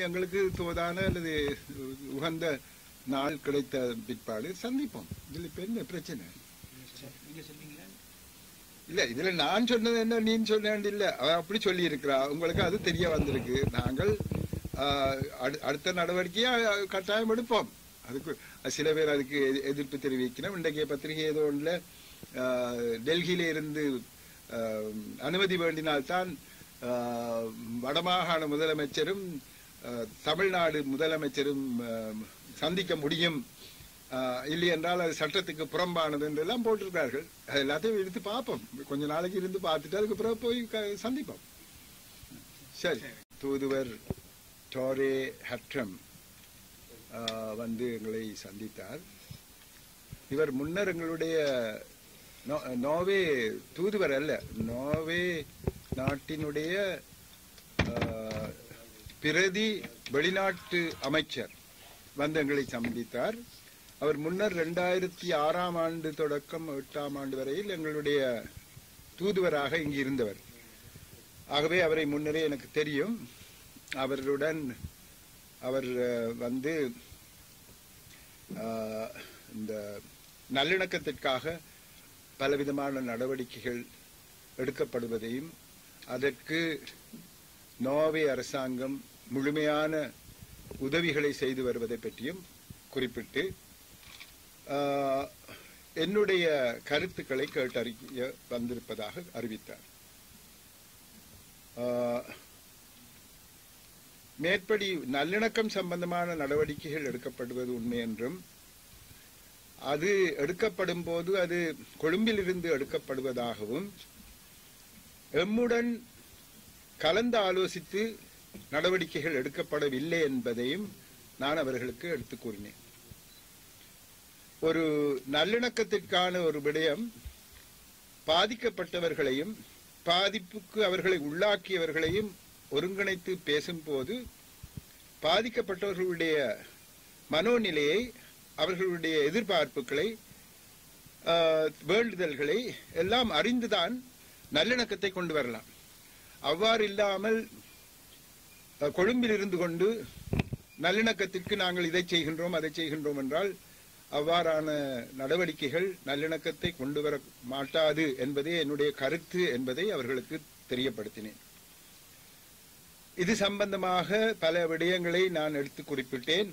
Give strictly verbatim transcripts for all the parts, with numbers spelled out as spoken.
எங்களுக்கு தோதான அல்லது உகந்த நாள் கிடைத்த பிற்பாடு சந்திப்போம். இதுல இப்ப என்ன பிரச்சனை இல்ல. இதுல நான் சொன்னது என்ன நீ சொன்ன இல்ல, அவன் அப்படி சொல்லி இருக்கிறா. உங்களுக்கு அது தெரிய வந்திருக்கு. நாங்கள் அடுத்த நடவடிக்கையா கட்டாயம் எடுப்போம். அதுக்கு சில பேர் அதுக்கு எதிர்ப்பு தெரிவிக்கணும். இன்றைக்கு பத்திரிகை ஏதோ ஒன்றுல டெல்லியில இருந்து அனுமதி வேண்டினால்தான் வடமாகாண முதலமைச்சரும் தமிழ்நாடு முதலமைச்சரும் சந்திக்க முடியும், இல்லை என்றால் அது சட்டத்துக்கு புறம்பானது என்றெல்லாம் போட்டிருக்கிறார்கள். அது எல்லாத்தையும் எடுத்து பார்ப்போம். கொஞ்ச நாளைக்கு இருந்து பார்த்துட்டு அதுக்கு பிறகு போய் சந்திப்போம். சரி, தூதுவர் டோரே ஹட்ரம் வந்து எங்களை சந்தித்தார். இவர் முன்னர் எங்களுடைய நோர்வே தூதுவர் அல்ல, நோர்வே நாட்டினுடைய பிரதி வெளிநாட்டு அமைச்சர் வந்து எங்களை சந்தித்தார். அவர் முன்னர் இரண்டாயிரத்தி ஆறாம் ஆண்டு தொடக்கம் எட்டாம் ஆண்டு வரையில் எங்களுடைய தூதுவராக இங்கு இருந்தவர். ஆகவே அவரை முன்னரே எனக்கு தெரியும். அவருடன் அவர் வந்து இந்த நல்லிணக்கத்திற்காக பலவிதமான நடவடிக்கைகள் எடுக்கப்படுவதையும் அதற்கு நோர்வே அரசாங்கம் முழுமையான உதவிகளை செய்து வருவதை பற்றியும் குறிப்பிட்டு என்னுடைய கருத்துக்களை கேட்டறிய வந்திருப்பதாக அறிவித்தார். மேற்படி நல்லிணக்கம் சம்பந்தமான நடவடிக்கைகள் எடுக்கப்படுவது உண்மை என்றும், அது எடுக்கப்படும் போது அது கொழும்பில் இருந்து எடுக்கப்படுவதாகவும், எம்முடன் கலந்து ஆலோசித்து நடவடிக்கைகள் எடுக்கப்படவில்லை என்பதையும் நான் அவர்களுக்கு எடுத்துக் கூறினேன். ஒரு நல்லிணக்கத்திற்கான ஒரு விடயம் பாதிக்கப்பட்டவர்களையும் பாதிப்புக்கு அவர்களை உள்ளாக்கியவர்களையும் ஒருங்கிணைத்து பேசும்போது பாதிக்கப்பட்டவர்களுடைய மனோநிலையை, அவர்களுடைய எதிர்பார்ப்புகளை, வேண்டுதல்களை எல்லாம் அறிந்துதான் நல்லிணக்கத்தை கொண்டு வரலாம். அவ்வாறு இல்லாமல் கொழும்பில் இருந்து கொண்டு நல்லிணக்கத்திற்கு நாங்கள் இதை செய்கின்றோம் அதை செய்கின்றோம் என்றால் அவ்வாறான நடவடிக்கைகள் நல்லிணக்கத்தை கொண்டு வர மாட்டாது என்பதே என்னுடைய கருத்து என்பதை அவர்களுக்கு தெரியப்படுத்தினேன். இது சம்பந்தமாக பல விடயங்களை நான் எடுத்து குறிப்பிட்டேன்.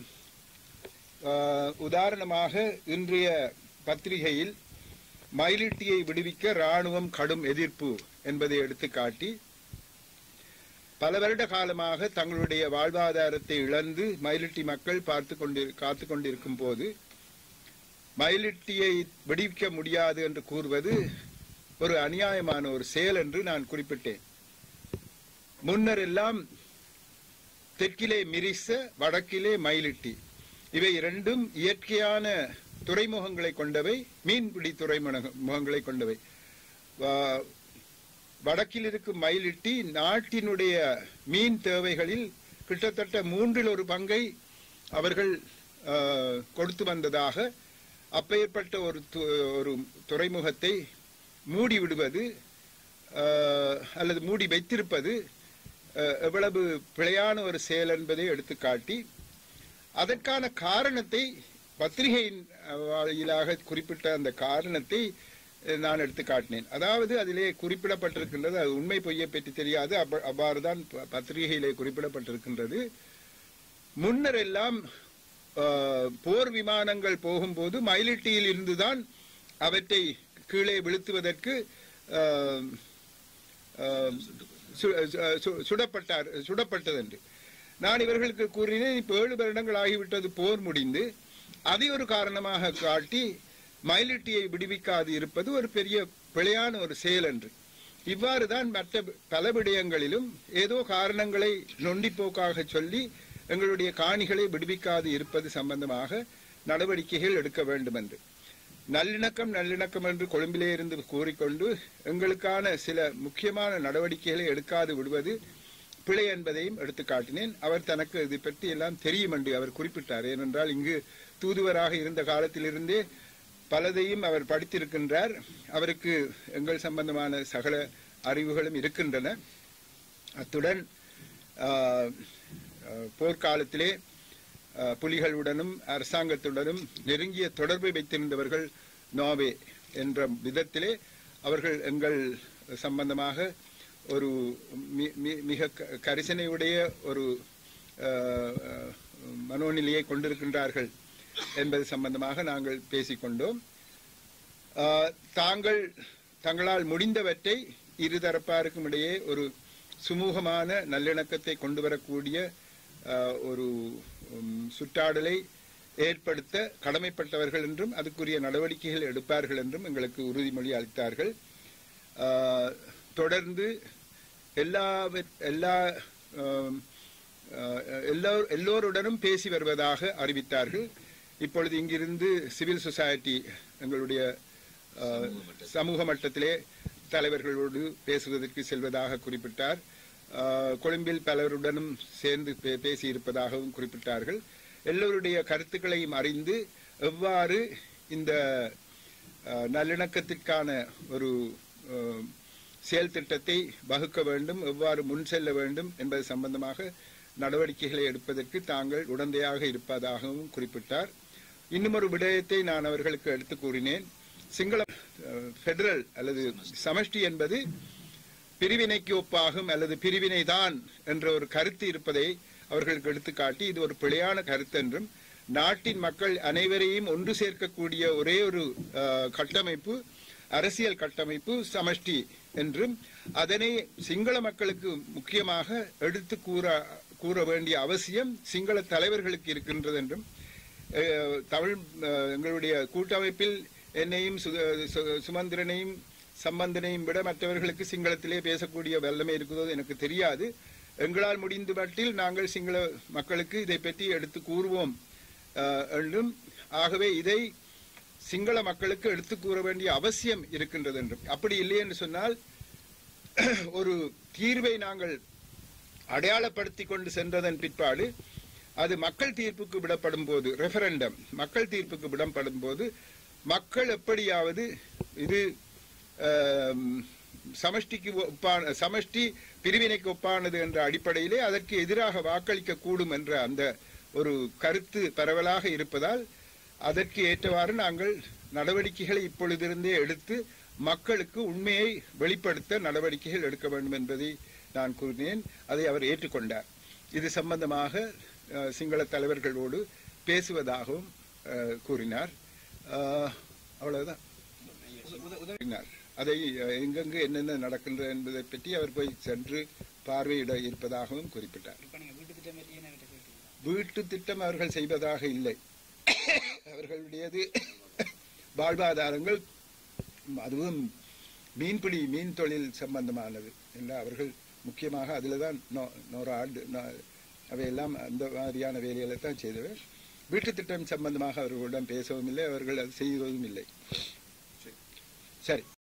உதாரணமாக இன்றைய பத்திரிகையில் மயிலிட்டியை விடுவிக்க ராணுவம் கடும் எதிர்ப்பு என்பதை எடுத்து காட்டி, பல வருட காலமாக தங்களுடைய வாழ்வாதாரத்தை இழந்து மயிலிட்டி மக்கள் பார்த்து கொண்டு காத்து கொண்டிருக்கும் போது மயிலிட்டியை விடுவிக்க முடியாது என்று கூறுவது ஒரு அநியாயமான ஒரு செயல் என்று நான் குறிப்பிட்டேன். முன்னர் எல்லாம் தெற்கிலே மிரிச, வடக்கிலே மயிலிட்டி, இவை இரண்டும் இயற்கையான துறைமுகங்களை கொண்டவை, மீன்பிடி துறைமுகங்களை கொண்டவை. வடக்கில் இருக்கும் மயிலிட்டி நாட்டினுடைய மீன் தேவைகளில் கிட்டத்தட்ட மூன்றில் ஒரு பங்கை அவர்கள் கொடுத்து வந்ததாக, அப்பேற்பட்ட ஒரு ஒரு துறைமுகத்தை மூடிவிடுவது அல்லது மூடி வைத்திருப்பது எவ்வளவு பிழையான ஒரு செயல் என்பதை எடுத்துக்காட்டி, அதற்கான காரணத்தை பத்திரிகையின் வாயிலாக குறிப்பிட்ட அந்த காரணத்தை நான் எடுத்து காட்டினேன். அதாவது அதிலே குறிப்பிடப்பட்டிருக்கின்றது, அது உண்மை பொய்யை பற்றி தெரியாது, அவ்வாறுதான் பத்திரிகையிலே குறிப்பிடப்பட்டிருக்கின்றது. முன்னர் எல்லாம் போர் விமானங்கள் போகும்போது மயிலிட்டியில் இருந்துதான் அவற்றை கீழே விழுத்துவதற்கு சுடப்பட்டார் சுடப்பட்டது என்று நான் இவர்களுக்கு கூறினேன். இப்ப ஏழு வருடங்கள் ஆகிவிட்டது போர் முடிந்து, அதை ஒரு காரணமாக காட்டி மயிலிட்டியை விடுவிக்காது இருப்பது ஒரு பெரிய பிழையான ஒரு செயல் என்று. இவ்வாறுதான் மற்ற பல விடயங்களிலும் ஏதோ காரணங்களை நொண்டிப்போக்காக சொல்லி எங்களுடைய காணிகளை விடுவிக்காது இருப்பது சம்பந்தமாக நடவடிக்கைகள் எடுக்க வேண்டும் என்று. நல்லிணக்கம் நல்லிணக்கம் என்று கொழும்பிலே இருந்து கூறிக்கொண்டு எங்களுக்கான சில முக்கியமான நடவடிக்கைகளை எடுக்காது விடுவது பிழை என்பதையும் எடுத்து காட்டினேன். அவர் தனக்கு இது பற்றி எல்லாம் தெரியும் என்று அவர் குறிப்பிட்டார். ஏனென்றால் இங்கு தூதுவராக இருந்த காலத்திலிருந்தே பலதையும் அவர் படித்திருக்கின்றார். அவருக்கு எங்கள் சம்பந்தமான சகல அறிவுகளும் இருக்கின்றன. அத்துடன் போர்க்காலத்திலே புலிகளுடனும் அரசாங்கத்துடனும் நெருங்கிய தொடர்பை வைத்திருந்தவர்கள் நோர்வே என்ற விதத்திலே அவர்கள் எங்கள் சம்பந்தமாக ஒரு மிக கரிசனையுடைய ஒரு மனோநிலையை கொண்டிருக்கின்றார்கள் என்பது சம்பந்தமாக நாங்கள் பேசிக்கொண்டோம். தாங்கள் தங்களால் முடிந்தவற்றை இருதரப்பாருக்கும் இடையே ஒரு சுமூகமான நல்லிணக்கத்தை கொண்டு வரக்கூடிய ஒரு சுற்றாடலை ஏற்படுத்த கடமைப்பட்டவர்கள் என்றும் அதுக்குரிய நடவடிக்கைகள் எடுப்பார்கள் என்றும் எங்களுக்கு உறுதிமொழி அளித்தார்கள். தொடர்ந்து எல்லா எல்லா எல்லோருடனும் பேசி வருவதாக அறிவித்தார்கள். இப்பொழுது இங்கிருந்து சிவில் சொசைட்டி எங்களுடைய சமூக மட்டத்திலே தலைவர்களோடு பேசுவதற்கு செல்வதாக குறிப்பிட்டார். கொழும்பில் பலருடனும் சேர்ந்து பேசியிருப்பதாகவும் குறிப்பிட்டார்கள். எல்லோருடைய கருத்துக்களையும் அறிந்து எவ்வாறு இந்த நல்லிணக்கத்திற்கான ஒரு செயல் திட்டத்தை வகுக்க வேண்டும், எவ்வாறு முன் செல்ல வேண்டும் என்பது சம்பந்தமாக நடவடிக்கைகளை எடுப்பதற்கு தாங்கள் உடந்தையாக இருப்பதாகவும் குறிப்பிட்டார். இன்னும் ஒரு விடயத்தை நான் அவர்களுக்கு எடுத்து கூறினேன். சிங்கள பெடரல் அல்லது சமஷ்டி என்பது பிரிவினைக்கு ஒப்பாகும் அல்லது பிரிவினைதான் என்ற ஒரு கருத்து இருப்பதை அவர்களுக்கு எடுத்துக்காட்டி இது ஒரு பிழையான கருத்து என்றும் நாட்டின் மக்கள் அனைவரையும் ஒன்று சேர்க்கக்கூடிய ஒரே ஒரு கட்டமைப்பு அரசியல் கட்டமைப்பு சமஷ்டி என்றும் அதனை சிங்கள மக்களுக்கு முக்கியமாக எடுத்து கூற கூற வேண்டிய அவசியம் சிங்கள தலைவர்களுக்கு இருக்கின்றது என்றும் தமிழ் எங்களுடைய கூட்டமைப்பில் என்னையும் சுமந்திரனையும் சம்பந்தனையும் விட மற்றவர்களுக்கு சிங்களத்திலே பேசக்கூடிய வல்லமை இருக்கிறதோ எனக்கு தெரியாது. எங்களால் முடிந்த மட்டில் நாங்கள் சிங்கள மக்களுக்கு இதை பற்றி எடுத்து கூறுவோம் என்றும் ஆகவே இதை சிங்கள மக்களுக்கு எடுத்து கூற வேண்டிய அவசியம் இருக்கின்றது என்றும் அப்படி இல்லை என்று சொன்னால் ஒரு தீர்வை நாங்கள் அடையாளப்படுத்தி கொண்டு சென்றதன் பிற்பாடு அது மக்கள் தீர்ப்புக்கு விடப்படும் போது ரெஃபரண்டம் மக்கள் தீர்ப்புக்கு விடப்படும் போது மக்கள் எப்படியாவது இது சமஷ்டிக்கு ஒப்பான சமஷ்டி பிரிவினைக்கு ஒப்பானது என்ற அடிப்படையிலே அதற்கு எதிராக வாக்களிக்க கூடும் என்ற அந்த ஒரு கருத்து பரவலாக இருப்பதால் அதற்கு ஏற்றவாறு நாங்கள் நடவடிக்கைகளை இப்பொழுதிருந்தே எடுத்து மக்களுக்கு உண்மையை வெளிப்படுத்த நடவடிக்கைகள் எடுக்க வேண்டும் என்பதை நான் கூறினேன். அதை அவர் ஏற்றுக்கொண்டார். இது சம்பந்தமாக சிங்கள தலைவர்களோடு பேசுவதாகவும் கூறினார். அவ்வளவுதான். அதை எங்கெங்கு என்னென்ன நடக்கின்றது என்பதை பற்றி அவர் போய் சென்று பார்வையிட இருப்பதாகவும் குறிப்பிட்டார். வீட்டு திட்டம் அவர்கள் செய்வதாக இல்லை. அவர்களுடையது வாழ்வாதாரங்கள், அதுவும் மீன்பிடி மீன் தொழில் சம்பந்தமானது என்ற அவர்கள் முக்கியமாக அதில் தான் நோராடு அவையெல்லாம் அந்த மாதிரியான வேலைகளை தான் செய்தவர். வீட்டு திட்டம் சம்பந்தமாக அவர்களிடம் பேசவும் இல்லை, அவர்கள் அது செய்வதும் இல்லை. சரி.